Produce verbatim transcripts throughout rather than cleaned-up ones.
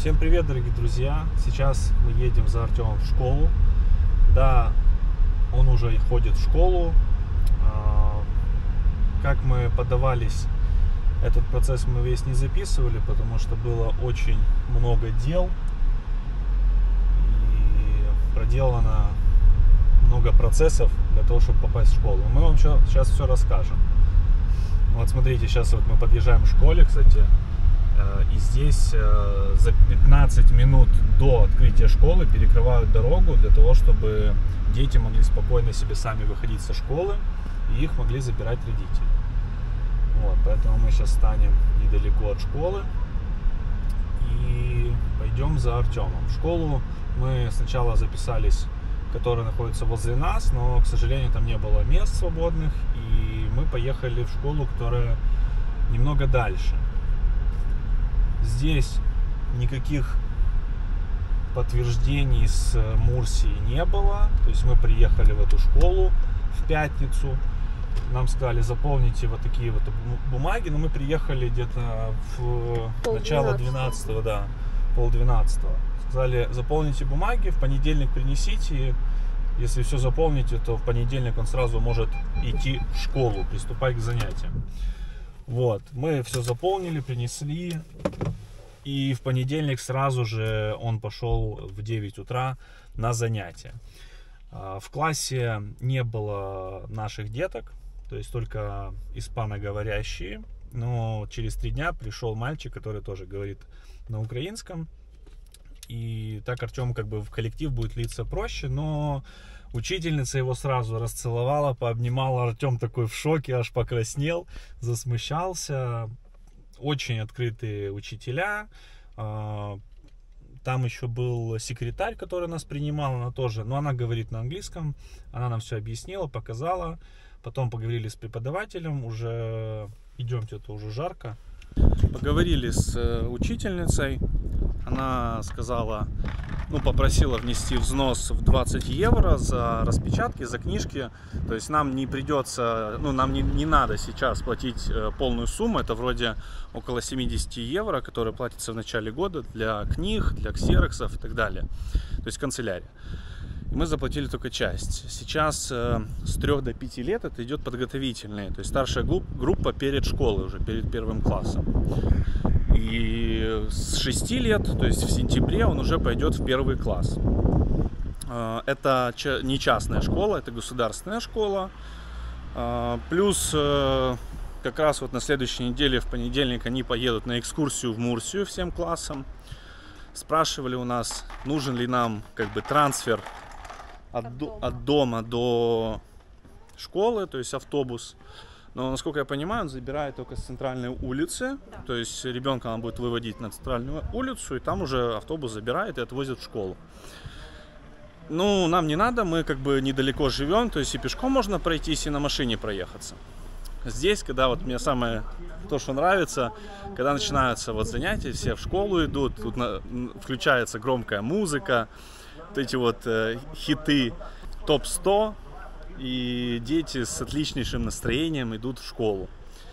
Всем привет, дорогие друзья! Сейчас мы едем за Артемом в школу. Да, он уже ходит в школу. Как мы подавались, этот процесс мы весь не записывали, потому что было очень много дел и проделано много процессов для того, чтобы попасть в школу. Мы вам сейчас все расскажем. Вот смотрите, сейчас вот мы подъезжаем к школе, кстати. И здесь за пятнадцать минут до открытия школы перекрывают дорогу для того, чтобы дети могли спокойно себе сами выходить со школы и их могли забирать родители. Вот, поэтому мы сейчас станем недалеко от школы и пойдем за Артемом. В школу мы сначала записались, которая находится возле нас, но, к сожалению, там не было мест свободных, и мы поехали в школу, которая немного дальше. Здесь никаких подтверждений с Мурсии не было. То есть мы приехали в эту школу в пятницу. Нам сказали, заполните вот такие вот бумаги. Но мы приехали где-то в пол начало двенадцатого, да, пол двенадцатого. Сказали, заполните бумаги, в понедельник принесите. Если все заполните, то в понедельник он сразу может идти в школу, приступать к занятиям. Вот, мы все заполнили, принесли, и в понедельник сразу же он пошел в девять утра на занятия. В классе не было наших деток, то есть только испаноговорящие, но через три дня пришел мальчик, который тоже говорит на украинском, и так Артем как бы в коллектив будет литься проще, но учительница его сразу расцеловала, пообнимала. Артем такой в шоке, аж покраснел, засмущался. Очень открытые учителя. Там еще был секретарь, который нас принимал, она тоже, но она говорит на английском. Она нам все объяснила, показала. Потом поговорили с преподавателем, уже идемте, это уже жарко. Поговорили с учительницей. Она сказала, ну, попросила внести взнос в двадцать евро за распечатки, за книжки. То есть нам не придется, ну, нам не, не надо сейчас платить полную сумму. Это вроде около семидесяти евро, которые платятся в начале года для книг, для ксероксов и так далее. То есть канцелярия. И мы заплатили только часть. Сейчас э, с трёх до пяти лет это идет подготовительные. То есть старшая группа перед школой, уже перед первым классом. И с шести лет, то есть в сентябре, он уже пойдет в первый класс. Это не частная школа, это государственная школа. Плюс как раз вот на следующей неделе, в понедельник, они поедут на экскурсию в Мурсию всем классом. Спрашивали у нас, нужен ли нам как бы трансфер от, до, от дома до школы, то есть автобус. Но, насколько я понимаю, он забирает только с центральной улицы. Да. То есть ребенка он будет выводить на центральную улицу, и там уже автобус забирает и отвозит в школу. Ну, нам не надо, мы как бы недалеко живем, то есть и пешком можно пройтись, и на машине проехаться. Здесь, когда вот мне самое то, что нравится, когда начинаются вот занятия, все в школу идут, тут на, включается громкая музыка, вот эти вот э, хиты топ сто. И дети с отличнейшим настроением идут в школу.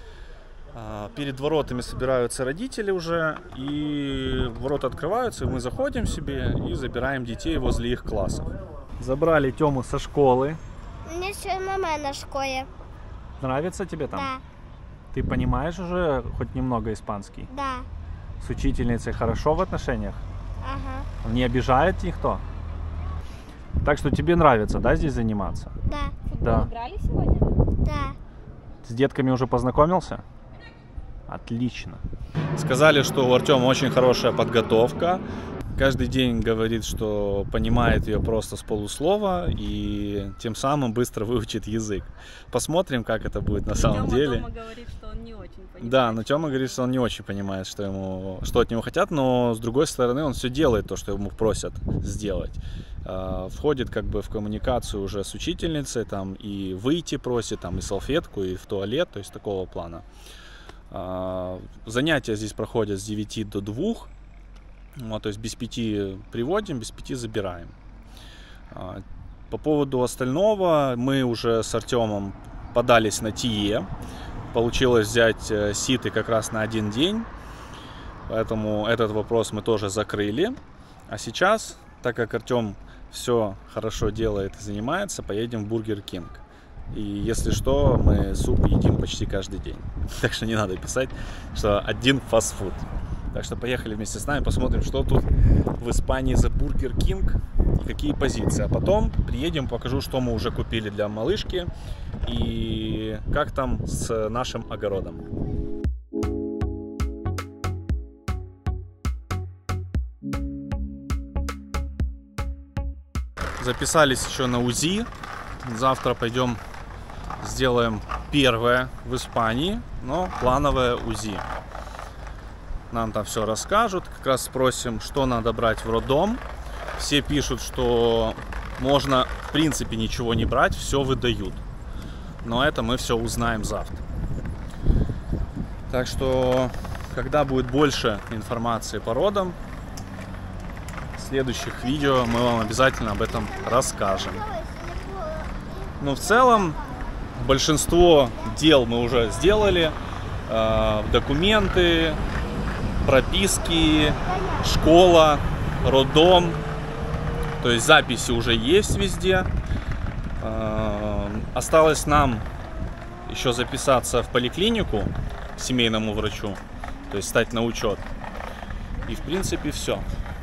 Перед воротами собираются родители уже, и ворота открываются, и мы заходим себе и забираем детей возле их классов. Забрали Тему со школы. Мне все мама на школе. Нравится тебе там? Да. Ты понимаешь уже хоть немного испанский? Да. С учительницей хорошо в отношениях? Ага. Не обижает никто? Так что тебе нравится, да, здесь заниматься? Да. Да. Играли сегодня? Да. С детками уже познакомился? Отлично. Сказали, что у Артема очень хорошая подготовка. Каждый день говорит, что понимает ее просто с полуслова и тем самым быстро выучит язык. Посмотрим, как это будет на самом Тёма деле. дома говорит, что он не очень понимает. Да, но Тёма говорит, что он не очень понимает, что, ему, что от него хотят, но с другой стороны он все делает то, что ему просят сделать. Входит как бы в коммуникацию уже с учительницей, там и выйти просит, там и салфетку, и в туалет, то есть такого плана. Занятия здесь проходят с девяти до двух, вот, то есть без пяти приводим, без пяти забираем. По поводу остального мы уже с Артемом подались на ТИЕ, получилось взять ситы как раз на один день. Поэтому этот вопрос мы тоже закрыли. А сейчас, так как Артем все хорошо делает и занимается, поедем в Burger King. И если что, мы суп едим почти каждый день. Так что не надо писать, что один фастфуд. Так что поехали вместе с нами, посмотрим, что тут в Испании за Burger King и какие позиции. А потом приедем, покажу, что мы уже купили для малышки и как там с нашим огородом. Записались еще на УЗИ. Завтра пойдем сделаем первое в Испании, но плановое УЗИ. Нам там все расскажут. Как раз спросим, что надо брать в роддом. Все пишут, что можно в принципе ничего не брать, все выдают. Но это мы все узнаем завтра. Так что, когда будет больше информации по родам, в следующих видео мы вам обязательно об этом расскажем. Но в целом большинство дел мы уже сделали. Э, документы, прописки, школа, роддом. То есть записи уже есть везде. Э, осталось нам еще записаться в поликлинику к семейному врачу. То есть стать на учет. И в принципе все.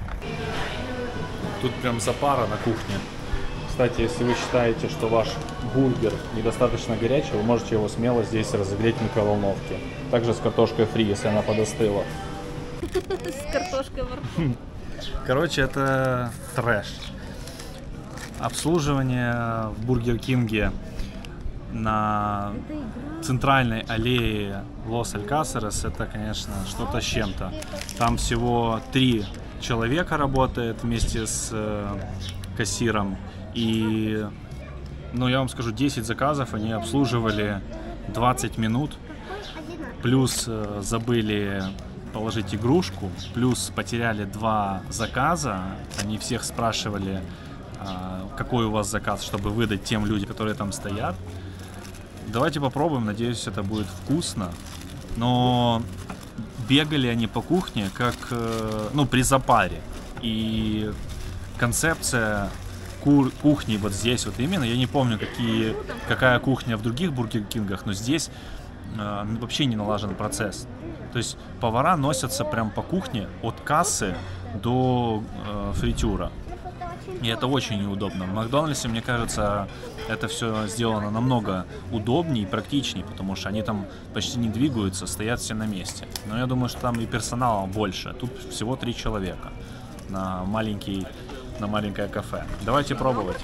Тут прям запара на кухне. Кстати, если вы считаете, что ваш бургер недостаточно горячий, вы можете его смело здесь разогреть в микроволновке. Также с картошкой фри, если она подостыла. С картошкой во рту. Короче, это трэш. Обслуживание в Бургер Кинге на центральной аллее Лос-Алькасерес — это, конечно, что-то с чем-то. Там всего три человека работает вместе с э, кассиром. И, ну, я вам скажу, десять заказов они обслуживали двадцать минут. Плюс э, забыли положить игрушку. Плюс потеряли два заказа. Они всех спрашивали, э, какой у вас заказ, чтобы выдать тем людям, которые там стоят. Давайте попробуем. Надеюсь, это будет вкусно. Но бегали они по кухне как, э, ну, при запаре. И концепция кухни вот здесь вот именно, я не помню, какие, какая кухня в других Бургер Кингах, но здесь э, вообще не налажен процесс. То есть повара носятся прям по кухне от кассы до э, фритюра. И это очень неудобно. В Макдональдсе, мне кажется, это все сделано намного удобнее и практичнее, потому что они там почти не двигаются, стоят все на месте. Но я думаю, что там и персонала больше. Тут всего три человека на маленький на маленькое кафе. Давайте пробовать.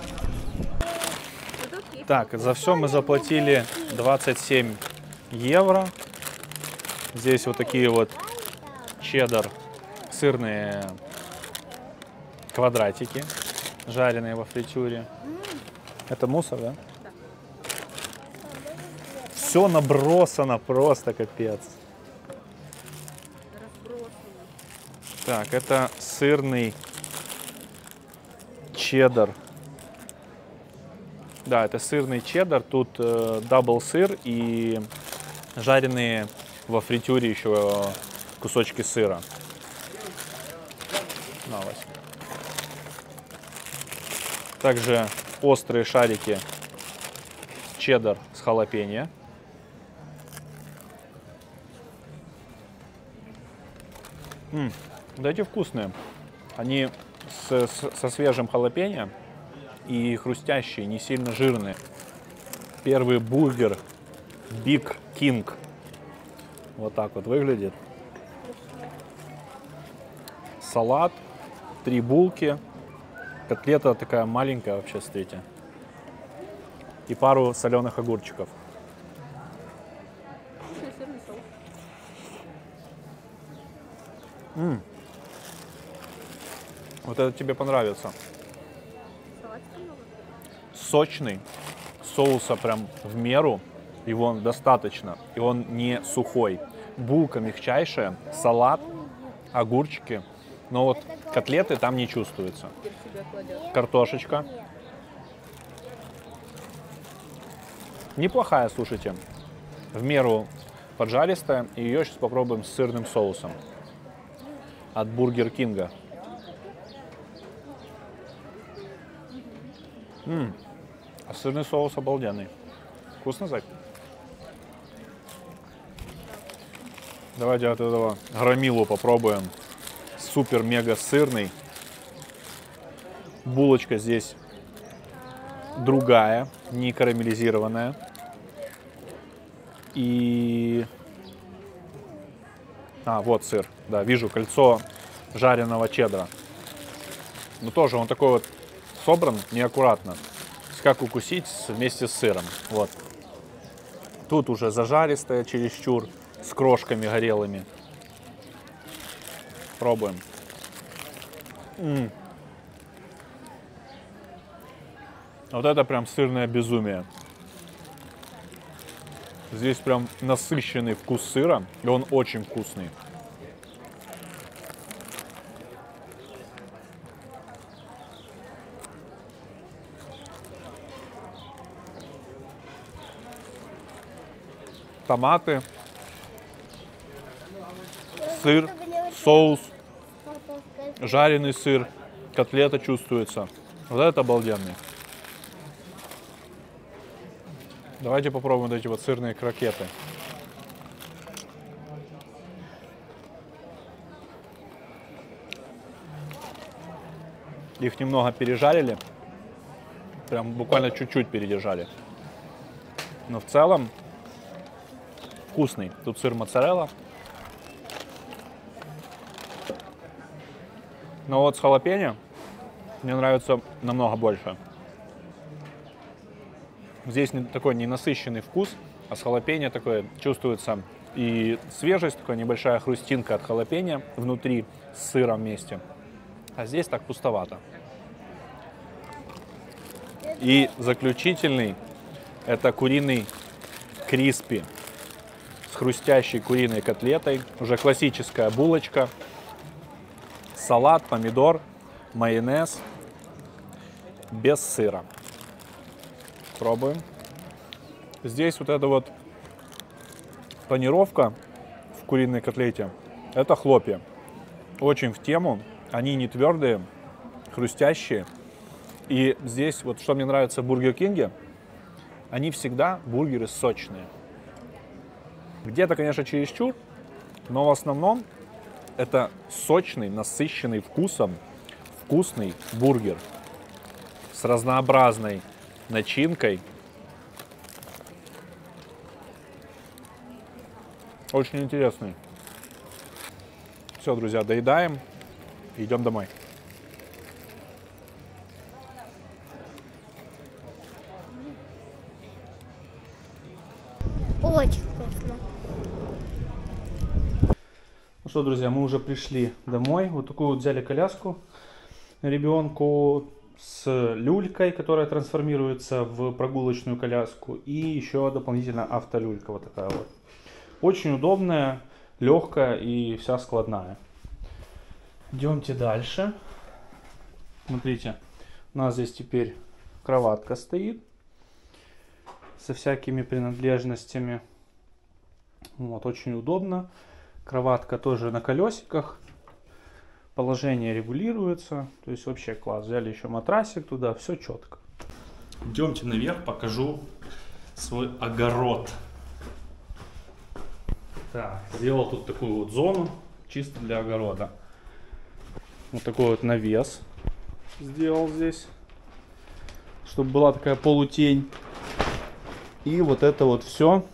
Так, за все мы заплатили двадцать семь евро. Здесь вот такие вот чеддер, сырные квадратики, жареные во фритюре. Это мусор, да? Да. Все набросано, просто капец. Так, это сырный чеддер. Да, это сырный чеддер. Тут э, дабл сыр и жареные во фритюре еще кусочки сыра. На, Вась. Также острые шарики чеддер с халапеньо. М-м, да, эти вкусные. Они с, с, со свежим халапеньо и хрустящие, не сильно жирные. Первый бургер Big King. Вот так вот выглядит. Салат, три булки, котлета такая маленькая вообще, смотрите. И пару соленых огурчиков. М-м. Вот это тебе понравится. Сочный, соуса прям в меру, его достаточно, и он не сухой. Булка мягчайшая, салат, огурчики, но вот котлеты там не чувствуются. Картошечка. Неплохая, слушайте, в меру поджаристая, и ее сейчас попробуем с сырным соусом. от Бургер Кинга. М-м, а сырный соус обалденный. Вкусно, Зайк? Давайте от этого громилу попробуем. Супер-мега сырный. Булочка здесь другая, не карамелизированная. И... А, вот сыр. Да, вижу кольцо жареного чеддера. Но тоже он такой вот собран неаккуратно. Как укусить вместе с сыром. Вот. Тут уже зажаристое чересчур, с крошками горелыми. Пробуем. М-м. Вот это прям сырное безумие. Здесь прям насыщенный вкус сыра, и он очень вкусный. Томаты, сыр, соус, жареный сыр, котлета чувствуется. Вот это обалденный. Давайте попробуем вот эти вот сырные крокеты. Их немного пережарили, прям буквально чуть-чуть передержали. Но в целом вкусный. Тут сыр моцарелла. Но вот с халапеньо мне нравится намного больше. Здесь не, такой ненасыщенный вкус, а с халапеньо такое чувствуется и свежесть, такая небольшая хрустинка от халапеньо внутри с сыром вместе. А здесь так пустовато. И заключительный — это куриный криспи с хрустящей куриной котлетой. Уже классическая булочка. Салат, помидор, майонез. Без сыра. Пробуем. Здесь вот эта вот панировка в куриной котлете. Это хлопья. Очень в тему. Они не твердые, хрустящие. И здесь вот что мне нравится в Бургер Кинге. Они всегда бургеры сочные. Где-то, конечно, чересчур, но в основном это сочный, насыщенный вкусом, вкусный бургер с разнообразной начинкой. Очень интересный. Все, друзья, доедаем и идем домой. Очень вкусно. Ну что, друзья, мы уже пришли домой. Вот такую вот взяли коляску ребенку с люлькой, которая трансформируется в прогулочную коляску. И еще дополнительно автолюлька вот такая вот. Очень удобная, легкая и вся складная. Идемте дальше. Смотрите, у нас здесь теперь кроватка стоит со всякими принадлежностями. Вот, очень удобно. Кроватка тоже на колесиках. Положение регулируется. То есть вообще класс. Взяли еще матрасик туда. Все четко. Идемте наверх, покажу свой огород. Так, сделал тут такую вот зону чисто для огорода. Вот такой вот навес сделал здесь, чтобы была такая полутень. И вот это вот все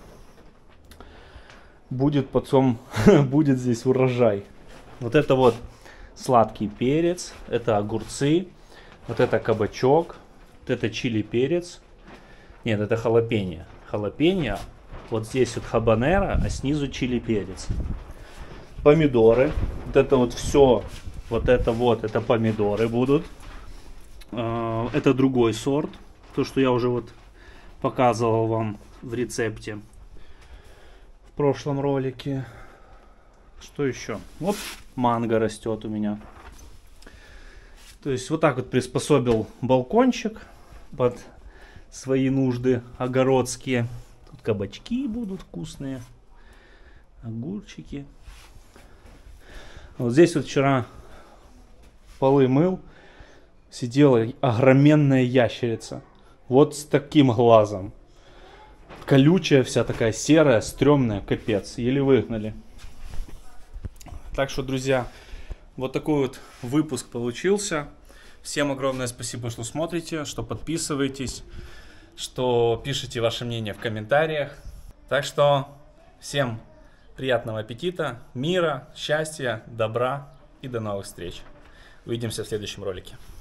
будет потом, будет здесь урожай. Вот это вот сладкий перец, это огурцы, вот это кабачок, вот это чили перец. Нет, это халапеньо. Халапеньо, вот здесь вот хабанеро, а снизу чили перец. Помидоры, вот это вот все, вот это вот, это помидоры будут. Это другой сорт, то, что я уже вот показывал вам в рецепте в прошлом ролике. Что еще? Вот манго растет у меня. То есть вот так вот приспособил балкончик под свои нужды огородские. Тут кабачки будут вкусные, огурчики. Вот здесь вот вчера полы мыл, сидела огроменная ящерица. Вот с таким глазом. Колючая вся такая, серая, стрёмная, капец. Еле выгнали. Так что, друзья, вот такой вот выпуск получился. Всем огромное спасибо, что смотрите, что подписываетесь, что пишете ваше мнение в комментариях. Так что всем приятного аппетита, мира, счастья, добра и до новых встреч. Увидимся в следующем ролике.